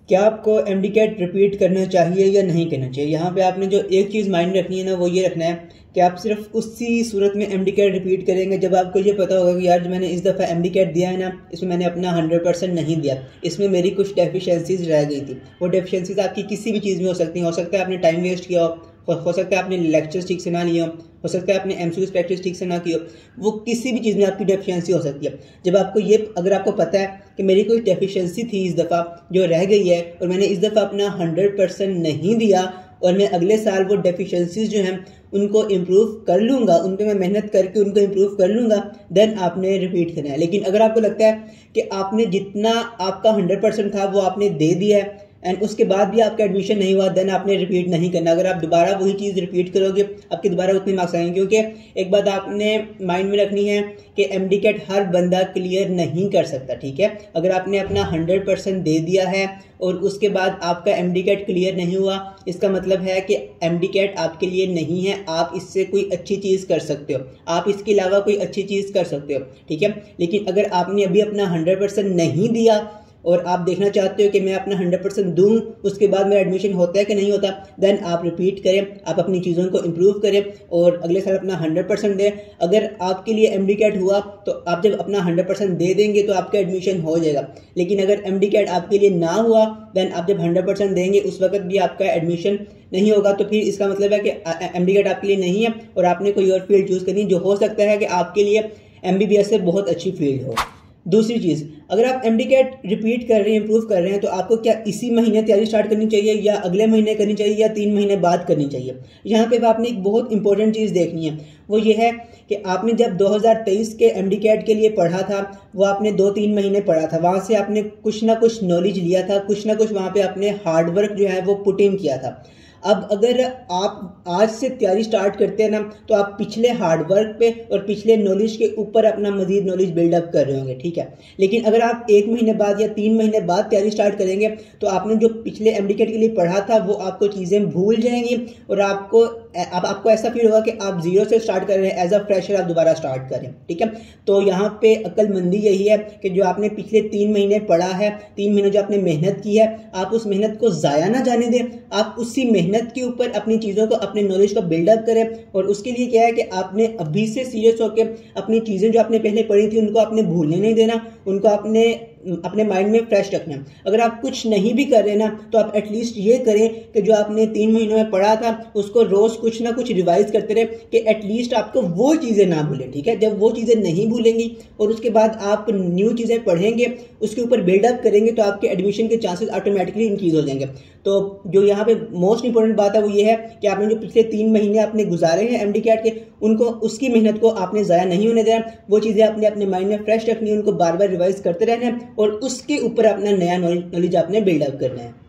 क्या आपको MD cat repeat करना चाहिए या नहीं करना चाहिए। यहाँ पे आपने जो एक चीज़ माइंड में रखनी है ना, वो ये रखना है कि आप सिर्फ उसी सूरत में एमडी कैट रिपीट करेंगे जब आपको ये पता होगा कि यार जो मैंने इस दफ़ा एमडी कैट दिया है ना, इसमें मैंने अपना 100% नहीं दिया, इसमें मेरी कुछ डेफिशिएंसीज रह गई थी। वो डेफिशिएंसीज आपकी किसी भी चीज़ में हो सकती हैं। हो सकता है आपने टाइम वेस्ट किया हो सकता है आपने लेक्चर्स ठीक से ना लिए हो सकता है आपने एमसीक्यूज प्रैक्टिस ठीक से ना की हो। वो किसी भी चीज़ में आपकी डेफिशिएंसी हो सकती है। जब आपको ये अगर आपको पता है कि मेरी कोई डेफिशिएंसी थी इस दफ़ा जो रह गई है और मैंने इस दफ़ा अपना 100% नहीं दिया और मैं अगले साल वो डेफिशिएंसीज जो हैं उनको इम्प्रूव कर लूँगा, उन पर मैं मेहनत करके उनको इम्प्रूव कर लूँगा, देन आपने रिपीट करना है। लेकिन अगर आपको लगता है कि आपने जितना आपका 100% था वो आपने दे दिया है एंड उसके बाद भी आपका एडमिशन नहीं हुआ, देन आपने रिपीट नहीं करना। अगर आप दोबारा वही चीज़ रिपीट करोगे आपके दोबारा उतने मार्क्स आएंगे, क्योंकि एक बात आपने माइंड में रखनी है कि एमडी कैट हर बंदा क्लियर नहीं कर सकता, ठीक है। अगर आपने अपना 100% दे दिया है और उसके बाद आपका एमडी कैट क्लियर नहीं हुआ, इसका मतलब है कि एमडी कैट आपके लिए नहीं है। आप इससे कोई अच्छी चीज़ कर सकते हो, आप इसके अलावा कोई अच्छी चीज़ कर सकते हो, ठीक है। लेकिन अगर आपने अभी अपना 100% नहीं दिया और आप देखना चाहते हो कि मैं अपना 100% दूं, उसके बाद मेरा एडमिशन होता है कि नहीं होता, देन आप रिपीट करें, आप अपनी चीज़ों को इम्प्रूव करें और अगले साल अपना 100% दें। अगर आपके लिए एमडी कैट हुआ तो आप जब अपना 100% दे देंगे तो आपका एडमिशन हो जाएगा। लेकिन अगर एमडी कैट आपके लिए ना हुआ, देन आप जब 100% देंगे उस वक्त भी आपका एडमिशन नहीं होगा। तो फिर इसका मतलब है कि एमडी कैट आपके लिए नहीं है और आपने कोई और फील्ड चूज़ करनी, जो हो सकता है कि आपके लिए एमबीबीएस से बहुत अच्छी फील्ड हो। दूसरी चीज़, अगर आप एमडी कैट रिपीट कर रहे हैं, इंप्रूव कर रहे हैं, तो आपको क्या इसी महीने तैयारी स्टार्ट करनी चाहिए या अगले महीने करनी चाहिए या 3 महीने बाद करनी चाहिए। यहाँ पे आपने एक बहुत इंपॉर्टेंट चीज़ देखनी है, वो ये है कि आपने जब 2023 के एमडी कैट के लिए पढ़ा था वो आपने 2-3 महीने पढ़ा था, वहाँ से आपने कुछ ना कुछ नॉलेज लिया था, कुछ ना कुछ वहाँ पे आपने हार्डवर्क जो है वो पुट इन किया था। अब अगर आप आज से तैयारी स्टार्ट करते हैं ना, तो आप पिछले हार्डवर्क पे और पिछले नॉलेज के ऊपर अपना मजीद नॉलेज बिल्डअप कर रहे होंगे, ठीक है। लेकिन अगर आप 1 महीने बाद या 3 महीने बाद तैयारी स्टार्ट करेंगे तो आपने जो पिछले एमडी कैट के लिए पढ़ा था वो आपको चीज़ें भूल जाएंगी और आपको ऐसा फील होगा कि आप जीरो से स्टार्ट कर रहे हैं, एज अ फ्रेशर आप दोबारा स्टार्ट करें, ठीक है। तो यहाँ पे अक्लमंदी यही है कि जो आपने पिछले 3 महीने पढ़ा है, 3 महीने जो आपने मेहनत की है, आप उस मेहनत को ज़ाया ना जाने दें। आप उसी मेहनत के ऊपर अपनी चीज़ों को, अपने नॉलेज को बिल्डअप करें और उसके लिए क्या है कि आपने अभी से सीरियस होकर अपनी चीज़ें जो आपने पहले पढ़ी थी उनको आपने भूलने नहीं देना, उनको आपने अपने माइंड में फ्रेश रखना। अगर आप कुछ नहीं भी कर रहे ना, तो आप एटलीस्ट ये करें कि जो आपने 3 महीनों में पढ़ा था उसको रोज़ कुछ ना कुछ रिवाइज करते रहे कि एटलीस्ट आपको वो चीज़ें ना भूलें, ठीक है। जब वो चीज़ें नहीं भूलेंगी और उसके बाद आप न्यू चीज़ें पढ़ेंगे, उसके ऊपर बिल्डअप करेंगे, तो आपके एडमिशन के चांसेस ऑटोमेटिकली इंक्रीज हो जाएंगे। तो जो यहाँ पे मोस्ट इंपॉर्टेंट बात है वो ये है कि आपने जो पिछले 3 महीने आपने गुजारे हैं एमडी कैट के, उनको, उसकी मेहनत को आपने ज़ाया नहीं होने देना। वो चीज़ें आपने अपने माइंड में फ्रेश रखनी है, उनको बार बार रिवाइज करते रहना है और उसके ऊपर अपना नया नॉलेज आपने बिल्डअप करना है।